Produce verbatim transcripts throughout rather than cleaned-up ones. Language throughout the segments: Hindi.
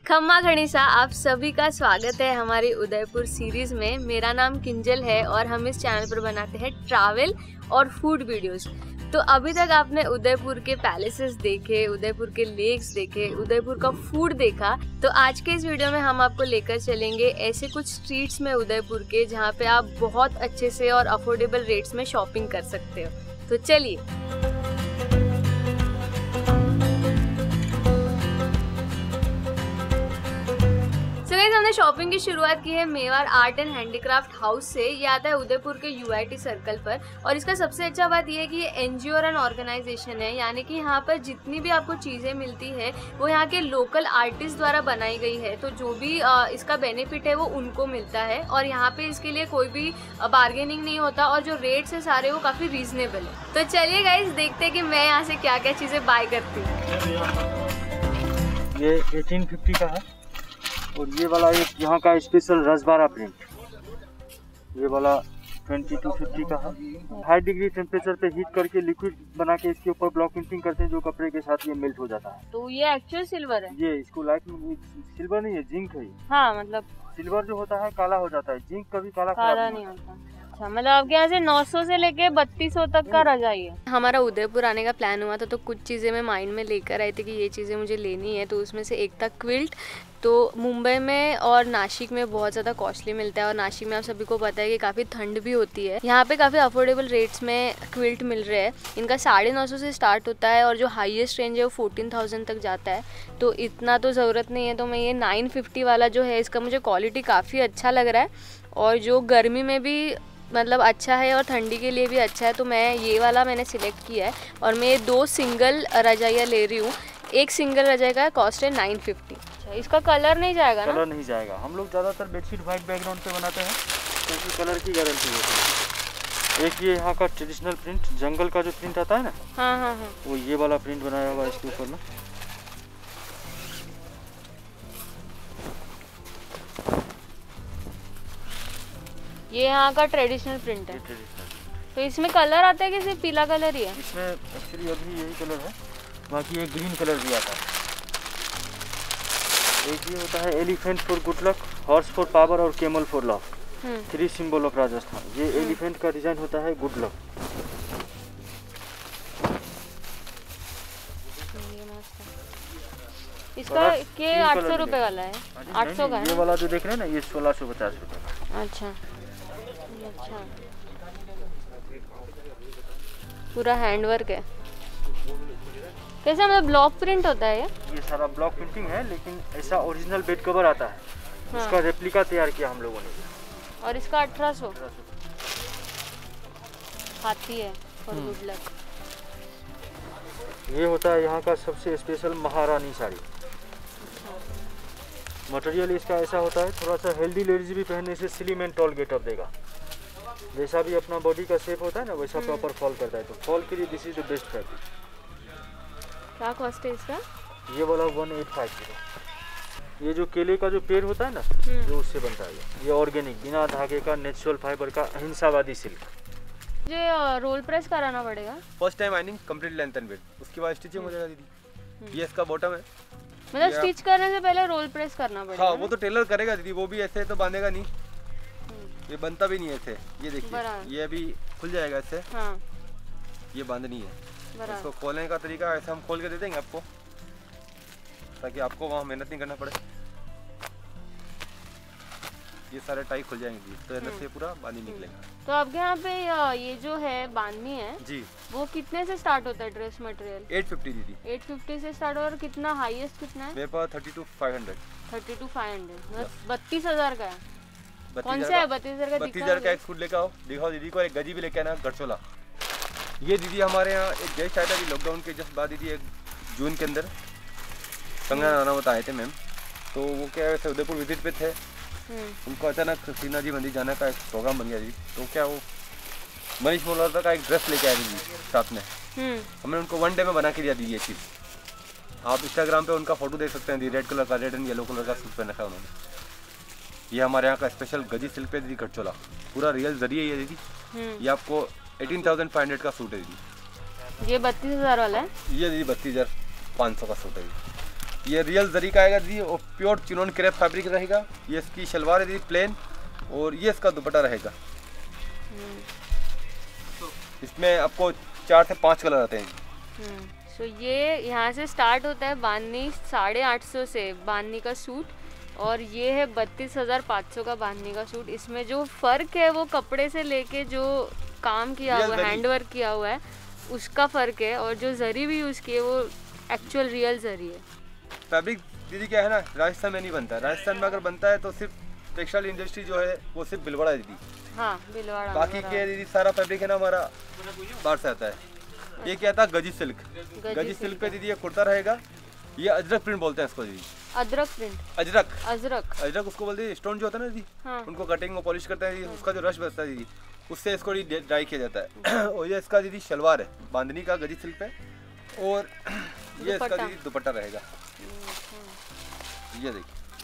खम्मा गणिसा, आप सभी का स्वागत है हमारी उदयपुर सीरीज में। मेरा नाम किंजल है और हम इस चैनल पर बनाते हैं ट्रैवल और फूड वीडियोस। तो अभी तक आपने उदयपुर के पैलेसेस देखे, उदयपुर के लेक्स देखे, उदयपुर का फूड देखा, तो आज के इस वीडियो में हम आपको लेकर चलेंगे ऐसे कुछ स्ट्रीट्स में उदयपुर के जहाँ पे आप बहुत अच्छे से और अफोर्डेबल रेट्स में शॉपिंग कर सकते हो। तो चलिए। हमने शॉपिंग की शुरुआत की है Mewar art and handicraft house से। ये आता है उदयपुर के यूआईटी सर्कल पर और इसका सबसे अच्छा बात यह है कि ये एनजीओ और एन ऑर्गेनाइजेशन है, यानी कि यहाँ पर जितनी भी आपको चीज़ें मिलती है वो यहाँ के लोकल आर्टिस्ट द्वारा बनाई गई है। तो जो भी इसका बेनिफिट है वो उनको मिलता है और यहाँ पे इसके लिए कोई भी बार्गेनिंग नहीं होता और जो रेट्स है सारे वो काफ़ी रीजनेबल है। तो चलिए गाइस, देखते हैं कि मैं यहाँ से क्या क्या चीज़ें बाय करती हूँ। ये अठारह सौ पचास का है और ये वाला एक यहाँ का स्पेशल रसबारा प्रिंट, ये वाला बाईस सौ पचास का है। हाई डिग्री टेम्परेचर पे हीट करके लिक्विड बना के इसके ऊपर ब्लॉक प्रिंटिंग करते हैं, जो कपड़े के साथ ये मेल्ट हो जाता है। तो ये एक्चुअल सिल्वर है? ये इसको लाइट में सिल्वर नहीं है, जिंक है। हाँ, मतलब सिल्वर जो होता है काला हो जाता है, जिंक कभी काला काला नहीं होता। अच्छा, मतलब आपके यहाँ से नौ सौ से लेके बत्तीस सौ तक का रजाई है। हमारा उदयपुर आने का प्लान हुआ था तो कुछ चीज़ें मैं माइंड में लेकर आई थी कि ये चीज़ें मुझे लेनी है। तो उसमें से एक था क्विल्ट। तो मुंबई में और नासिक में बहुत ज़्यादा कॉस्टली मिलता है और नासिक में आप सभी को पता है कि काफ़ी ठंड भी होती है। यहाँ पे काफ़ी अफोर्डेबल रेट्स में क्विल्ट मिल रहे हैं। इनका साढ़े नौ सौ से स्टार्ट होता है और जो हाईएस्ट रेंज है वो फोर्टीन थाउजेंड तक जाता है। तो इतना तो ज़रूरत नहीं है, तो मैं ये नाइन फिफ्टी वाला जो है इसका मुझे क्वालिटी काफ़ी अच्छा लग रहा है और जो गर्मी में भी मतलब अच्छा है और ठंडी के लिए भी अच्छा है। तो मैं ये वाला मैंने सिलेक्ट किया है और मैं दो सिंगल रजाइयाँ ले रही हूँ। एक सिंगल रजाई का कॉस्ट है नाइन फिफ्टी। अच्छा, इसका कलर नहीं जाएगा ना? कलर नहीं जाएगा। हम लोग ज़्यादातर बेडशीट वाइट बैकग्राउंड पे बनाते हैं क्योंकि कलर की गारंटी होती है। एक ये यहाँ का ट्रेडिशनल प्रिंट, जंगल का जो प्रिंट आता है ना, हाँ हाँ हाँ, वो ये वाला प्रिंट बनाया हुआ है इसके ऊपर ना। ये यहाँ का ट्रेडिशनल प्रिंट है। तो इसमें कलर आता है कि सिर्फ पीला कलर ही है? इसमें एक्चुअली अभी यही कलर है, बाकी एक ग्रीन कलर भी आता है। एक ये होता है elephant for good luck, horse for power और camel for love, three symbol of Rajasthan. ये एलिफेंट का डिजाइन होता है गुड लक। इसका के आठ सौ रुपए वाला है? आठ सौ का है? ये वाला जो देख रहे हैं ना, ये सोलह सौ पचास रुपए का। अच्छा अच्छा, पूरा हैंडवर्क है। कैसा मतलब ब्लॉक प्रिंट होता है ये? ये सारा ब्लॉक प्रिंटिंग है, लेकिन ऐसा ओरिजिनल बेड कवर आता है। हाँ। इसका रेप्लिका तैयार किया हम लोगों ने। और इसका अठारह सौ हाथी है और गुड लक। ये होता है यहाँ का सबसे स्पेशल महारानी साड़ी। मटेरियल इसका ऐसा होता है, थोड़ा सा हेल्दी लेडीज भी पहनने से स्लिम एंड टॉल गेटअप देगा। जैसा भी अपना बॉडी का शेप होता है ना, वैसा प्रॉपर फॉल करता है। तो फॉल के लिए this is the best fabric. क्या कॉस्ट है इसका? ये वाला वन एट फाइव जीरो। ये जो केले का जो पेड़ होता है ना, जो उससे बनता है ये ऑर्गेनिक, बिना धागे का, नेचुरल फाइबर का, अहिंसावादी सिल्क। ये रोल प्रेस कराना पड़ेगा? First time ironing complete length and width, उसके बाद स्टिचिंग हो जाएगा दीदी। ये इसका बॉटम है, मतलब स्टिच करने से पहले रोल प्रेस करना पड़ेगा? हाँ, वो तो टेलर करेगा दीदी, वो भी ऐसे तो बांधेगा नहीं, ये बनता भी नहीं है ऐसे। ये देखिए, ये अभी खुल जाएगा ऐसे। हाँ। ये बांधनी है। इसको खोलने का तरीका ऐसा हम खोल के दे देंगे आपको, ताकि आपको वहाँ मेहनत नहीं करना पड़े। ये सारे टाई खुल जाएंगे तो अंदर से पूरा बांधी निकलेगा। तो आपके यहाँ पे ये जो है बांधनी है जी, वो कितने से स्टार्ट होता है ड्रेस मटेरियल? आठ सौ पचास दीदी। आठ सौ पचास से स्टार्ट। और कितना हाईएस्ट कितना है? मेरे पास thirty two five hundred. Thirty two five hundred बत्तीस हजार का है। कौन सा है बत्तीस हजार का? बत्तीस हजार का एक सूट लेकर आओ, दिखाओ दीदी को। एक गजी भी लेके आना, गढ़चोला। ये दीदी हमारे यहाँ एक गेस्ट आया था अभी लॉकडाउन के जस्ट बाद दीदी, एक जून के अंदर कंगना रनौत आए थे मैम। तो वो क्या है, उदयपुर विजिट पे थे, उनको अचानक श्रीनाथ जी मंदिर जाने का एक प्रोग्राम बन गया जी। तो क्या वो मनीष मल्होत्रा का एक ड्रेस लेके आए थे साथ में। हमने उनको वन डे में बना के दिया दी ये चीज़। आप इंस्टाग्राम पे उनका फोटो देख सकते हैं दी, रेड कलर का, रेड एंड येलो कलर का सूट पहना है उन्होंने। ये हमारे यहाँ का स्पेशल गजी सिल्क पे दीदी गढ़चोला, पूरा रियल जरिए ये दीदी। ये आपको एटीन थाउजेंड फाइव हंड्रेड का सूट है दीदी। ये बत्तीस हजार वाला है? ये दीदी बत्तीस हजार पाँच सौ का सूट है। ये रियल जरी का आएगा दीदी और प्योर चिनोन क्रेप फैब्रिक रहेगा। ये इसकी शलवार है दीदी प्लेन और ये इसका दुपट्टा रहेगा। इसमें आपको चार से पाँच कलर आते हैं। सो so, ये यहाँ से स्टार्ट होता है बांधनी साढ़े आठ सौ से बांधनी का सूट, और ये है बत्तीस हज़ार पाँच सौ का बांधनी का सूट। इसमें जो फ़र्क है वो कपड़े से लेके जो काम किया हुआ है, हैंड वर्क किया हुआ है, उसका फ़र्क है, और जो जरी भी यूज़ की है वो एक्चुअल रियल जरी है। फैब्रिक दीदी क्या है ना, राजस्थान में नहीं बनता है। राजस्थान में अगर बनता है तो सिर्फ टेक्सटाइल इंडस्ट्री जो है वो सिर्फ भीलवाड़ा है दीदी। हाँ, भीलवाड़ा। बाकी के दीदी सारा फैब्रिक है ना हमारा बाहर से आता है। ये क्या था, गजी सिल्क। गजी सिल्क पे दीदी ये कुर्ता रहेगा। ये अजरक प्रिंट बोलते हैं इसको दीदी। अदरक प्रिंट, अजरक अजरक अजरक उसको बोलते हैं। स्टोन जो होता है ना दीदी, हाँ। उनको कटिंग और पॉलिश करते हैं दीदी, उसका जो रश बचता है दीदी, उससे इसको ड्राई किया जाता है। और ये इसका दीदी शलवार है बांधनी का गजी सिल्क पे, और ये इसका दीदी दुपट्टा रहेगा। ये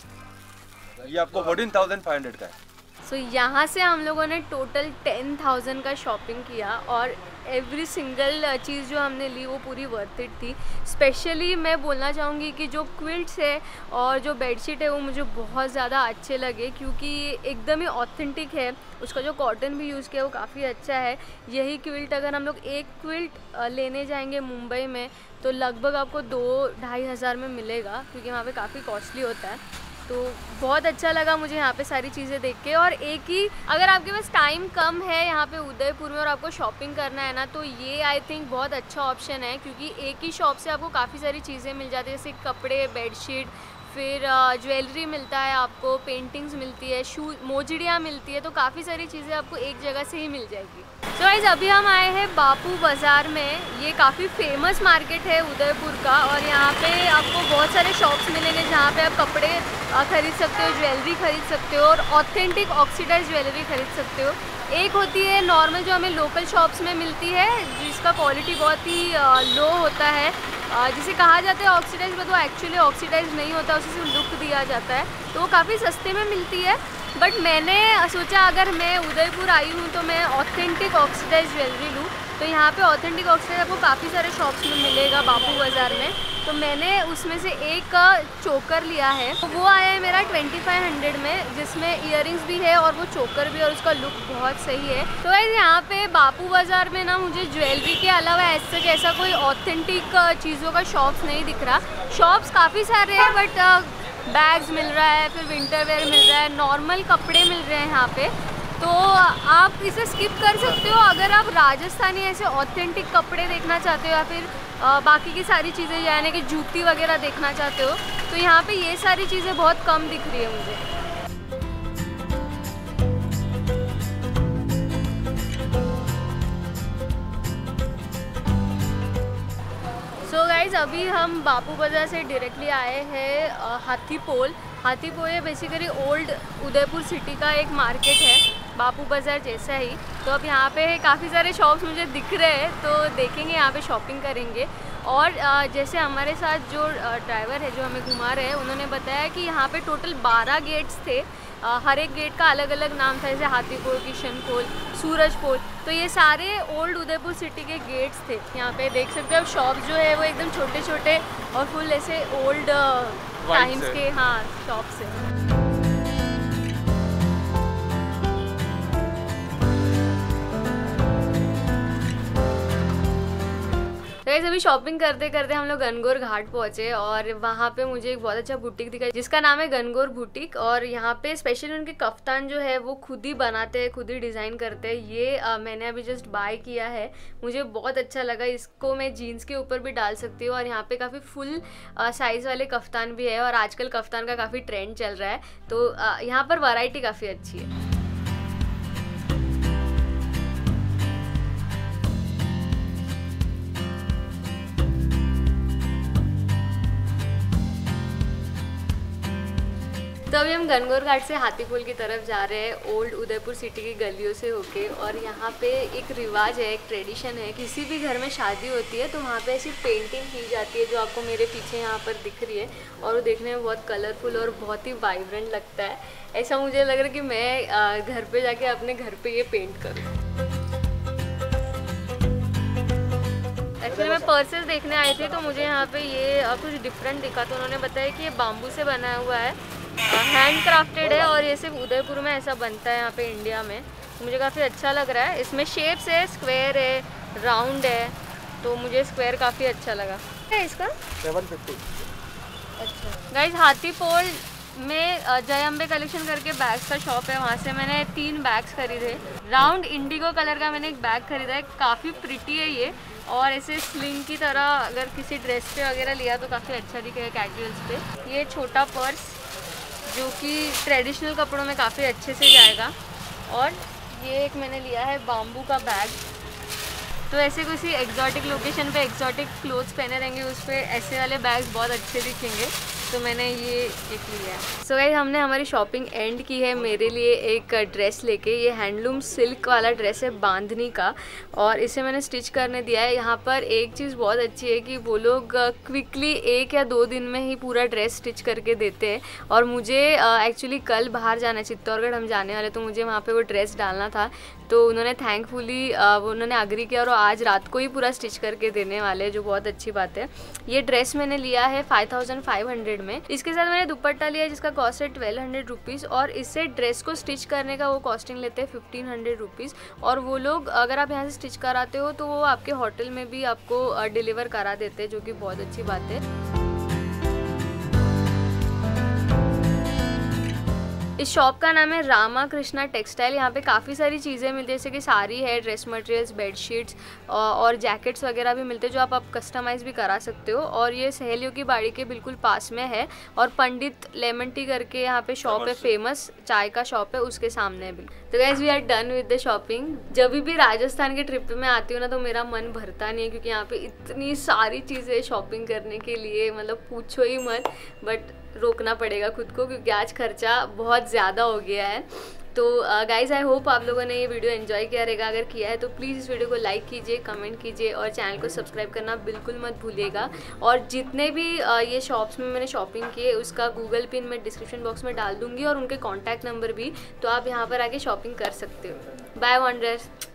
देखिए, ये आपको फोर्टीन थाउजेंड फाइव हंड्रेड का है। सो so, यहाँ से हम लोगों ने टोटल टेन थाउजेंड का शॉपिंग किया, और एवरी सिंगल चीज़ जो हमने ली वो पूरी वर्थ इट थी। स्पेशली मैं बोलना चाहूँगी कि जो क्विल्ट्स है और जो बेडशीट है वो मुझे बहुत ज़्यादा अच्छे लगे, क्योंकि एकदम ही ऑथेंटिक है। उसका जो कॉटन भी यूज़ किया वो काफ़ी अच्छा है। यही क्विल्ट अगर हम लोग एक क्विल्ट लेने जाएंगे मुंबई में तो लगभग आपको दो ढाई हज़ार में मिलेगा, क्योंकि वहाँ पे काफ़ी कॉस्टली होता है। तो बहुत अच्छा लगा मुझे यहाँ पे सारी चीज़ें देख के। और एक ही, अगर आपके पास टाइम कम है यहाँ पे उदयपुर में और आपको शॉपिंग करना है ना, तो ये आई थिंक बहुत अच्छा ऑप्शन है, क्योंकि एक ही शॉप से आपको काफ़ी सारी चीज़ें मिल जाती है, जैसे कपड़े, बेडशीट, फिर ज्वेलरी मिलता है आपको, पेंटिंग्स मिलती है, शू मोजड़ियाँ मिलती है, तो काफ़ी सारी चीज़ें आपको एक जगह से ही मिल जाएगी। तो गाइस अभी हम आए हैं बापू बाज़ार में। ये काफ़ी फेमस मार्केट है उदयपुर का, और यहाँ पे आपको बहुत सारे शॉप्स मिलेंगे जहाँ पे आप कपड़े खरीद सकते हो, ज्वेलरी खरीद सकते हो, और ऑथेंटिक ऑक्सीडाइज ज्वेलरी खरीद सकते हो। एक होती है नॉर्मल जो हमें लोकल शॉप्स में मिलती है, जिसका क्वालिटी बहुत ही लो होता है, जिसे कहा जाता है ऑक्सीडाइज, बट वो एक्चुअली ऑक्सीडाइज नहीं होता, उसे सिर्फ लुक दिया जाता है, तो वो काफ़ी सस्ते में मिलती है। बट मैंने सोचा अगर मैं उदयपुर आई हूँ तो मैं ऑथेंटिक ऑक्सीडाइज ज्वेलरी लूँ, तो यहाँ पे ऑथेंटिक ऑक्सीडाइज आपको काफ़ी सारे शॉप्स में मिलेगा बापू बाज़ार में। तो मैंने उसमें से एक चोकर लिया है, तो वो आया है मेरा ट्वेंटी फाइव हंड्रेड में, जिसमें इयररिंग्स भी है और वो चोकर भी, और उसका लुक बहुत सही है। तो गाइस यहाँ पे बापू बाज़ार में ना मुझे ज्वेलरी के अलावा ऐसा जैसा कोई ऑथेंटिक चीज़ों का शॉप्स नहीं दिख रहा। शॉप्स काफ़ी सारे हैं, बट बैग्स मिल रहा है, फिर विंटर वेयर मिल रहा है, नॉर्मल कपड़े मिल रहे हैं यहाँ पे, तो आप इसे स्किप कर सकते हो। अगर आप राजस्थानी ऐसे ऑथेंटिक कपड़े देखना चाहते हो, या फिर आ, बाकी की सारी चीज़ें यानी कि जूती वगैरह देखना चाहते हो, तो यहाँ पे ये सारी चीज़ें बहुत कम दिख रही है मुझे। सो so गाइज अभी हम बापू बाज़ार से डायरेक्टली आए हैं हाथीपोल। हाथीपोल ये बेसिकली ओल्ड उदयपुर सिटी का एक मार्केट है, बापू बाज़ार जैसा ही। तो अब यहाँ पे काफ़ी सारे शॉप्स मुझे दिख रहे हैं, तो देखेंगे यहाँ पे शॉपिंग करेंगे। और जैसे हमारे साथ जो ड्राइवर है जो हमें घुमा रहे हैं, उन्होंने बताया कि यहाँ पे टोटल बारह गेट्स थे, हर एक गेट का अलग अलग नाम था, जैसे हाथीपोल, किशनपोल, सूरजपोल। तो ये सारे ओल्ड उदयपुर सिटी के गेट्स थे। यहाँ पे देख सकते हो शॉप जो है वो एकदम छोटे छोटे और फुल ऐसे ओल्ड टाइम्स के हाँ शॉप्स है। गाइस अभी शॉपिंग करते करते हम लोग गनगौर घाट पहुंचे, और वहाँ पे मुझे एक बहुत अच्छा बुटीक दिखा जिसका नाम है गनगौर बुटीक। और यहाँ पे स्पेशली उनके कफ्तान जो है वो खुद ही बनाते हैं, खुद ही डिज़ाइन करते हैं। ये आ, मैंने अभी जस्ट बाय किया है, मुझे बहुत अच्छा लगा। इसको मैं जीन्स के ऊपर भी डाल सकती हूँ, और यहाँ पे काफ़ी फुल साइज़ वाले कफ्तान भी है, और आजकल कफ्तान का काफ़ी ट्रेंड चल रहा है, तो आ, यहाँ पर वैरायटी काफ़ी अच्छी है। तो अभी हम गनगौर घाट से हाथीपोल की तरफ जा रहे हैं, ओल्ड उदयपुर सिटी की गलियों से होके। और यहाँ पे एक रिवाज है, एक ट्रेडिशन है, किसी भी घर में शादी होती है तो वहाँ पे ऐसी पेंटिंग की जाती है जो आपको मेरे पीछे यहाँ पर दिख रही है, और वो देखने में बहुत कलरफुल और बहुत ही वाइब्रेंट लगता है। ऐसा मुझे लग रहा है कि मैं घर पर जाके अपने घर पर ये पेंट करूँ। एक्चुअली मैं पर्सेस देखने आई थी तो मुझे यहाँ पे ये uh, कुछ डिफरेंट दिखा, तो उन्होंने बताया कि ये बाम्बू से बनाया हुआ है, हैंड क्राफ्टेड है और ये सिर्फ उदयपुर में ऐसा बनता है यहाँ पे इंडिया में। तो मुझे काफ़ी अच्छा लग रहा है। इसमें शेप्स है, स्क्वायर है, राउंड है, तो मुझे स्क्वायर काफ़ी अच्छा लगा। क्या है इसका? Seven fifty. अच्छा गाइज, हाथीपोल में जय अम्बे कलेक्शन करके बैग्स का शॉप है, वहाँ से मैंने तीन बैग्स खरीदे। राउंड इंडिगो कलर का मैंने एक बैग खरीदा है, काफ़ी प्रिटी है ये, और ऐसे स्लिंग की तरह अगर किसी ड्रेस पे वगैरह लिया तो काफ़ी अच्छा दिखेगा कैजुअल्स पे। ये छोटा पर्स जो कि ट्रेडिशनल कपड़ों में काफ़ी अच्छे से जाएगा। और ये एक मैंने लिया है बाम्बू का बैग, तो ऐसे किसी एग्जॉटिक लोकेशन पे एग्जॉटिक क्लोथ्स पहने रहेंगे उस पर ऐसे वाले बैग्स बहुत अच्छे दिखेंगे, तो मैंने ये एक लिया है। सो गाइस, हमने हमारी शॉपिंग एंड की है। मेरे लिए एक ड्रेस लेके, ये हैंडलूम सिल्क वाला ड्रेस है बांधनी का, और इसे मैंने स्टिच करने दिया है। यहाँ पर एक चीज़ बहुत अच्छी है कि वो लोग क्विकली एक या दो दिन में ही पूरा ड्रेस स्टिच करके देते हैं। और मुझे एक्चुअली कल बाहर जाना है, चित्तौड़गढ़ हम जाने वाले, तो मुझे वहाँ पर वो ड्रेस डालना था, तो उन्होंने थैंकफुली वो उन्होंने अग्री किया और आज रात को ही पूरा स्टिच करके देने वाले, जो बहुत अच्छी बात है। ये ड्रेस मैंने लिया है फाइव थाउजेंड फाइव हंड्रेड में। इसके साथ मैंने दुपट्टा लिया जिसका कॉस्ट है ट्वेल्व हंड्रेड रुपीज़, और इससे ड्रेस को स्टिच करने का वो कॉस्टिंग लेते हैं फिफ्टीन हंड्रेड रुपीज़। और वो लोग अगर आप यहाँ से स्टिच कराते हो तो वो आपके होटल में भी आपको डिलीवर करा देते हैं, जो कि बहुत अच्छी बात है। इस शॉप का नाम है रामा कृष्णा टेक्सटाइल। यहाँ पे काफ़ी सारी चीज़ें मिलती है, जैसे कि साड़ी है, ड्रेस मटेरियल्स, बेडशीट्स और जैकेट्स वगैरह भी मिलते हैं, जो आप आप कस्टमाइज़ भी करा सकते हो। और ये सहेलियों की बाड़ी के बिल्कुल पास में है, और पंडित लेमन टी करके यहाँ पे शॉप है, फेमस चाय का शॉप है, उसके सामने है बिल्कुल। तो guys, we are done with the shopping. जब भी राजस्थान के ट्रिप में आती हूँ ना, तो मेरा मन भरता नहीं है, क्योंकि यहाँ पे इतनी सारी चीज़ें शॉपिंग करने के लिए, मतलब पूछो ही मत। बट रोकना पड़ेगा खुद को, क्योंकि आज खर्चा बहुत ज़्यादा हो गया है। तो गाइज़, आई होप आप लोगों ने ये वीडियो एंजॉय किया रहेगा। अगर किया है तो प्लीज़ इस वीडियो को लाइक कीजिए, कमेंट कीजिए, और चैनल को सब्सक्राइब करना बिल्कुल मत भूलिएगा। और जितने भी uh, ये शॉप्स में मैंने शॉपिंग की है, उसका गूगल पिन मैं डिस्क्रिप्शन बॉक्स में डाल दूँगी, और उनके कॉन्टैक्ट नंबर भी, तो आप यहाँ पर आके शॉपिंग कर सकते हो। Bye wonders.